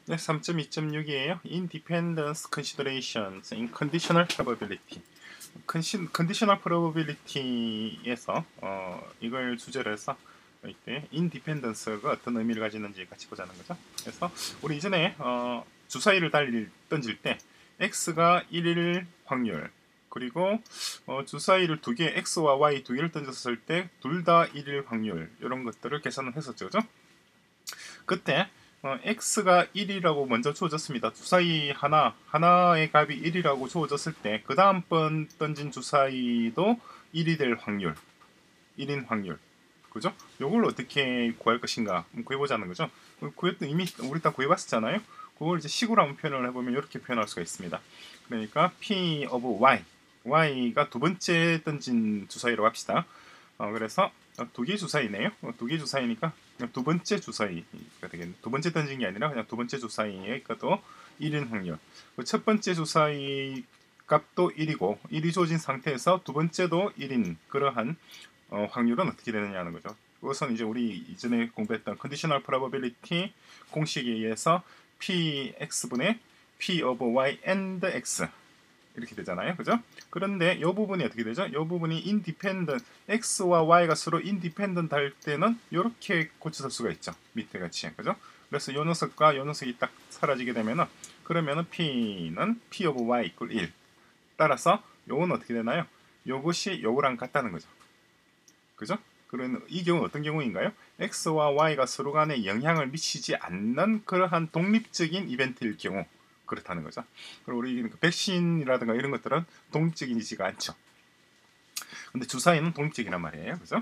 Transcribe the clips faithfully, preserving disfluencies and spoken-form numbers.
네, 삼 점 이 점 육이에요. Independence Considerations in Conditional Probability. Conditional Probability에서 어, 이걸 주제로 해서 이때 Independence가 어떤 의미를 가지는지 같이 보자는 거죠. 그래서 우리 이전에 어, 주사위를 달릴, 던질 때 x가 일일 확률, 그리고 어, 주사위를 두 개, x와 y 두 개를 던졌을 때 둘 다 일일 확률, 이런 것들을 계산을 했었죠. 그죠? 그때 어, x가 일이라고 먼저 주어졌습니다. 주사위 하나, 하나의 값이 일이라고 주어졌을 때 그 다음번 던진 주사위도 일이 될 확률, 일인 확률, 그죠? 요걸 어떻게 구할 것인가 구해보자는 거죠. 구했던 이미 우리 다 구해봤었잖아요. 그걸 이제 식으로 한번 표현을 해보면 이렇게 표현할 수가 있습니다. 그러니까 p of y, y가 두 번째 던진 주사위라고 합시다. 어, 그래서 두 개 주사위네요. 어, 두 개 주사위니까 그냥 두 번째 주사위가 되겠네. 두 번째 던진 게 아니라 그냥 두 번째 주사위의 것도 일인 확률. 첫 번째 주사위 값도 일이고 일이 주어진 상태에서 두 번째도 일인 그러한 어, 확률은 어떻게 되느냐는 거죠. 그것은 이제 우리 이전에 공부했던 컨디셔널 프로바빌리티 공식에 의해서 px분의 p of y and x 이렇게 되잖아요. 그죠? 그런데 이 부분이 어떻게 되죠? 이 부분이 independent, x와 y가 서로 independent 할 때는 이렇게 고쳐줄 수가 있죠. 밑에 같이. 그죠? 그래서 이 녀석과 이 녀석이 딱 사라지게 되면은 그러면은 p는 p of y equal 일. 따라서 요건 어떻게 되나요? 요것이 요거랑 같다는 거죠. 그죠? 그런 이 경우는 어떤 경우인가요? x와 y가 서로 간에 영향을 미치지 않는 그러한 독립적인 이벤트일 경우 그렇다는 거죠. 그리고 우리 백신이라든가 이런 것들은 독립적이지가 않죠. 근데 주사위는 독립적이란 말이에요. 그죠?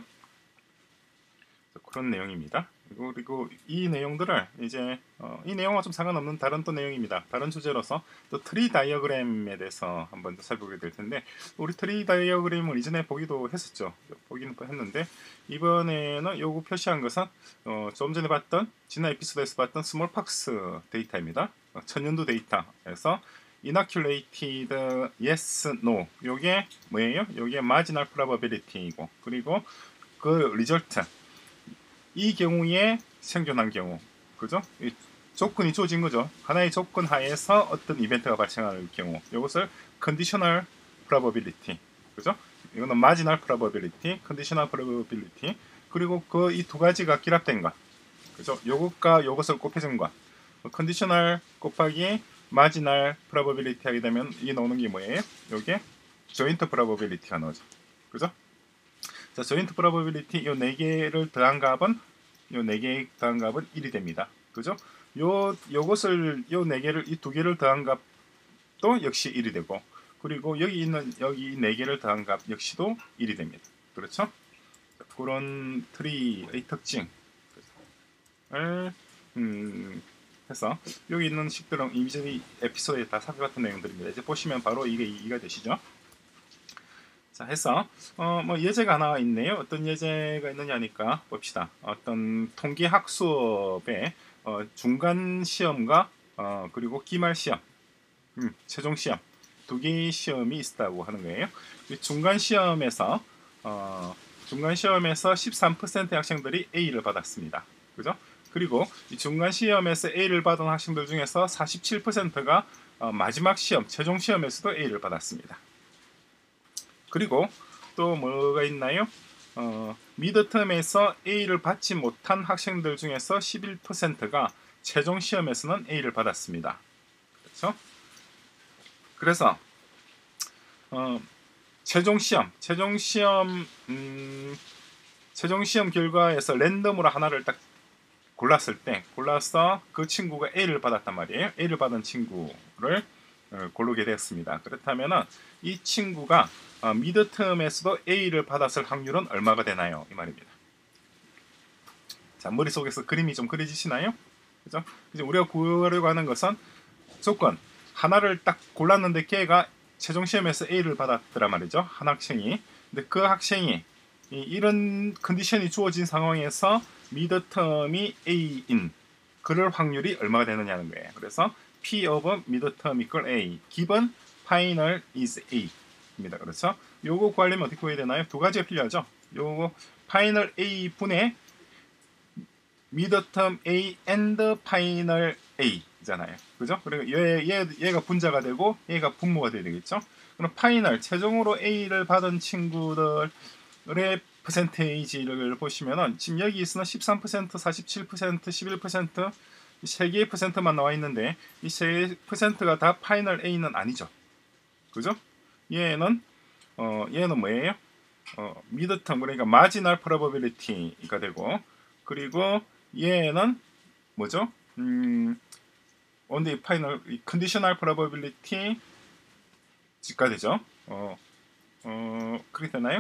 그런 내용입니다. 그리고, 그리고 이 내용들을 이제 어, 이 내용과 좀 상관없는 다른 또 내용입니다. 다른 주제로서 또 트리 다이어그램에 대해서 한번 살펴보게 될 텐데 우리 트리 다이어그램을 이전에 보기도 했었죠. 보기는 했는데 이번에는 요거 표시한 것은 어, 좀 전에 봤던 지난 에피소드에서 봤던 스몰팍스 데이터입니다. 어, 천연두 데이터에서 inoculated yes no 요게 뭐예요? 요게 marginal probability이고 그리고 그 리절트 이 경우에 생존한 경우, 그죠? 조건이 주어진 거죠. 하나의 조건 하에서 어떤 이벤트가 발생할 경우, 이것을 conditional probability, 그죠? 이거는 marginal probability, conditional probability, 그리고 그 이 두 가지가 결합된 것, 그죠? 요것과 요것을 곱해준 것, conditional 곱하기 marginal probability 하게 되면 이 나오는 게 뭐예요? 요게 joint probability가 나오죠, 그죠? 자, joint probability 요 네 개를 더한 값은 요 네 개 더한 값은 일이 됩니다. 그죠? 요 요것을 요 네 개를 이 두 개를 더한 값도 역시 일이 되고 그리고 여기 있는 여기 네 개를 더한 값 역시도 일이 됩니다. 그렇죠? 그런 트리의 특징을 음, 해서 여기 있는 식들은 이미 에피소드에 다 살펴봤던 내용들입니다. 이제 보시면 바로 이게 이해가 되시죠? 자, 해서 어, 뭐 예제가 하나 있네요. 어떤 예제가 있느냐니까 봅시다. 어떤 통계학 수업의 어, 중간 시험과 어, 그리고 기말 시험, 음, 최종 시험 두 개의 시험이 있다고 하는 거예요. 중간 시험에서 어, 중간 시험에서 십삼 퍼센트의 학생들이 A를 받았습니다. 그죠? 그리고 이 중간 시험에서 A를 받은 학생들 중에서 사십칠 퍼센트가 어, 마지막 시험, 최종 시험에서도 A를 받았습니다. 그리고 또 뭐가 있나요? 어, 미드텀에서 A를 받지 못한 학생들 중에서 십일 퍼센트가 최종 시험에서는 A를 받았습니다. 그렇죠? 그래서 어, 최종 시험, 최종 시험, 음, 최종 시험 결과에서 랜덤으로 하나를 딱 골랐을 때, 골라서 그 친구가 A를 받았단 말이에요. A를 받은 친구를 어, 고르게 되었습니다. 그렇다면은 이 친구가 어, 미드텀에서도 A를 받았을 확률은 얼마가 되나요? 이 말입니다. 자, 머릿속에서 그림이 좀 그려지시나요? 그죠? 이제 우리가 구하려고 하는 것은 조건 하나를 딱 골랐는데 걔가 최종 시험에서 A를 받았더란 말이죠. 한 학생이. 근데 그 학생이 이, 이런 컨디션이 주어진 상황에서 미드텀이 A인 그럴 확률이 얼마가 되느냐는 거예요. 그래서 P of midterm equal A given final is A 입니다. 그렇죠? 요거 구하려면 어떻게 구해야 되나요? 두 가지가 필요하죠. 요거 final A 분의 midterm A and final A 잖아요. 그죠? 그리고 얘, 얘, 얘가 분자가 되고 얘가 분모가 돼야 되겠죠? 그럼 파이널 최종으로 A를 받은 친구들의 퍼센테이지를 보시면은 지금 여기서는 십삼 퍼센트, 사십칠 퍼센트, 십일 퍼센트 세 개의 퍼센트만 나와 있는데 이 세 퍼센트가 다 파이널 A는 아니죠. 그죠? 얘는 어 얘는 뭐예요? 어 미드텀 그러니까 마지널 프로버빌리티가 되고 그리고 얘는 뭐죠? 음 온리 파이널 컨디셔널 프로버빌리티가 되죠. 어, 어 그렇게 되나요?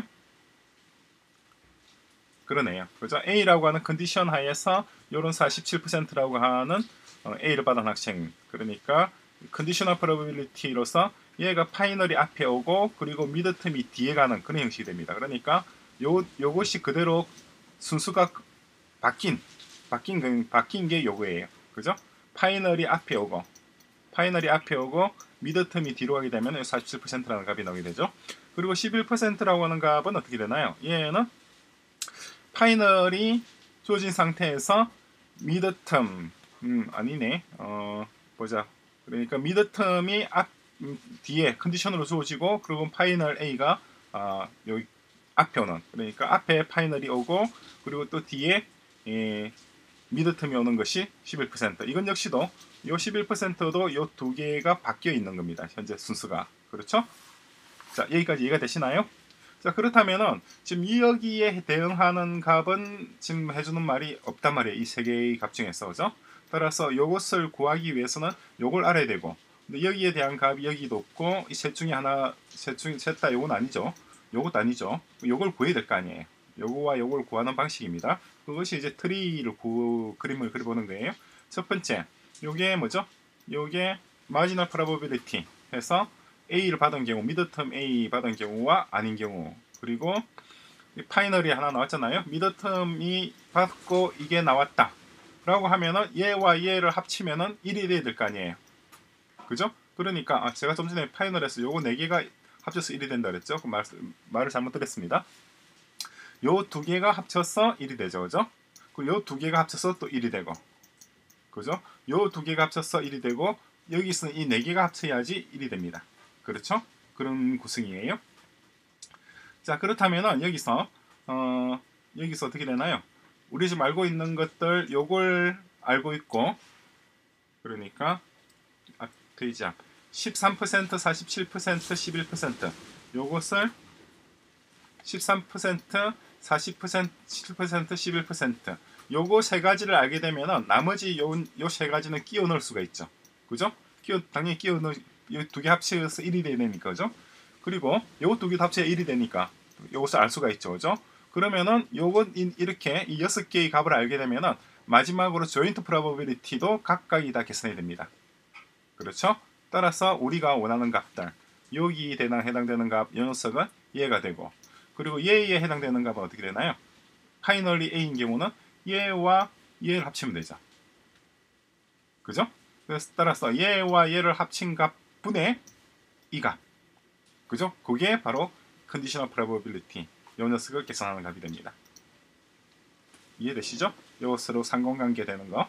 그러네요. 그죠? A라고 하는 컨디션 하에서 요런 사십칠 퍼센트라고 하는 어, A를 받은 학생. 그러니까 컨디셔널 프로버빌리티로서 얘가 파이널이 앞에 오고 그리고 미드텀이 뒤에 가는 그런 형식이 됩니다. 그러니까 요 요것이 그대로 순수가 바뀐 바뀐 바뀐 게 요거예요. 그죠? 파이널이 앞에 오고 파이널이 앞에 오고 미드텀이 뒤로 가게 되면 사십칠 퍼센트라는 값이 나오게 되죠. 그리고 십일 퍼센트라고 하는 값은 어떻게 되나요? 얘는 파이널이 주어진 상태에서 미드텀 음 아니네 어 보자 그러니까 미드텀이 앞 음, 뒤에 컨디션으로 주어지고 그리고 파이널 A가 아 여기 앞에 오는 그러니까 앞에 파이널이 오고 그리고 또 뒤에 예, 미드텀이 오는 것이 십일 퍼센트 이건 역시도 요 십일 퍼센트도 요 두 개가 바뀌어 있는 겁니다. 현재 순수가 그렇죠? 자 여기까지 이해가 되시나요? 자 그렇다면은 지금 여기에 대응하는 값은 지금 해주는 말이 없단 말이에요. 이 세 개의 값 중에서 그죠? 따라서 이것을 구하기 위해서는 요걸 알아야 되고 근데 여기에 대한 값이 여기도 없고 이 셋 중에 하나 셋 중에 셋 다 요건 아니죠. 요것도 아니죠. 요걸 구해야 될 거 아니에요. 요거와 요걸 구하는 방식입니다. 그것이 이제 트리를 구 그림을 그려보는 거예요. 첫 번째 요게 뭐죠? 요게 마지널 프로버빌리티 해서 A를 받은 경우, 미드텀 A 받은 경우와 아닌 경우 그리고 파이널이 하나 나왔잖아요. 미드텀이 받고 이게 나왔다 라고 하면은 얘와 얘를 합치면은 일이 돼야 될 거 아니에요. 그죠? 그러니까 아, 제가 좀 전에 파이널에서 요거 네 개가 합쳐서 일이 된다 그랬죠? 그 말, 말을 잘못 들었습니다. 요 두 개가 합쳐서 일이 되죠. 그죠? 그리고 요 두 개가 합쳐서 또 일이 되고 그죠? 요 두 개가 합쳐서 일이 되고 여기서는 이 네 개가 합쳐야지 일이 됩니다. 그렇죠? 그런 구성이에요. 자 그렇다면은 여기서 어 여기서 어떻게 되나요? 우리 지금 알고 있는 것들 요걸 알고 있고 그러니까 앞 페이지 앞 십삼 퍼센트, 사십칠 퍼센트, 십일 퍼센트 요것을 십삼 퍼센트, 사십 퍼센트, 칠 퍼센트, 십일 퍼센트 요거 세 가지를 알게 되면은 나머지 요 요 세 가지는 끼워 넣을 수가 있죠. 그죠? 끼워 당연히 끼워 넣 이 두 개 합쳐서 일이 되니까 그죠? 그리고 요거 두 개 합쳐서 일이 되니까 요것을 알 수가 있죠. 그죠? 그러면은 요건 이렇게 이 여섯 개의 값을 알게 되면은 마지막으로 조인트 프로버빌리티도 각각이 다 계산이 됩니다. 그렇죠? 따라서 우리가 원하는 값들 여기에 해당되는 값 이 녀석은 얘가 되고 그리고 얘에 해당되는 값은 어떻게 되나요? 파이널리 A인 경우는 얘와 얘를 합치면 되죠. 그죠? 그래서 따라서 얘와 얘를 합친 값 분의 이 값. 그죠? 그게 바로 컨디셔널 프로버빌리티 이 녀석을 계산하는 값이 됩니다. 이해되시죠? 이것으로 상관관계 되는 거.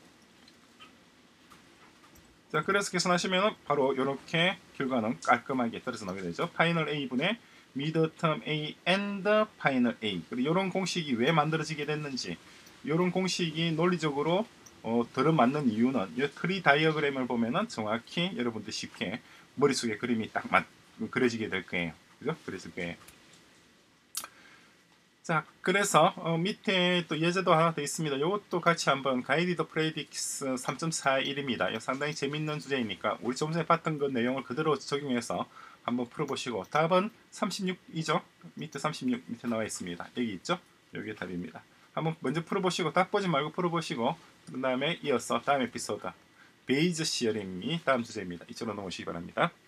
자, 그래서 계산하시면 바로 이렇게 결과는 깔끔하게 떨어져 나오게 되죠. 파이널 A분의 미드텀 A and 파이널 A. 그리고 이런 공식이 왜 만들어지게 됐는지 이런 공식이 논리적으로 어, 들어맞는 이유는 이 트리 다이어그램을 보면은 정확히 여러분들 쉽게 머릿속에 그림이 딱 맞, 그려지게 될 거예요. 그죠? 그려질 거예요. 자, 그래서 어, 밑에 또 예제도 하나 더 있습니다. 이것도 같이 한번 가이디드 프레딕스 삼 점 사일입니다. 이거 상당히 재밌는 주제이니까 우리 좀 전에 봤던 그 내용을 그대로 적용해서 한번 풀어보시고 답은 삼십육이죠. 밑에 삼십육 밑에 나와 있습니다. 여기 있죠? 여기 답입니다. 한번 먼저 풀어보시고 답 보지 말고 풀어보시고 그 다음에 이어서 다음 에피소드 베이즈 시어링이 다음 주제입니다. 이쪽으로 넘어오시기 바랍니다.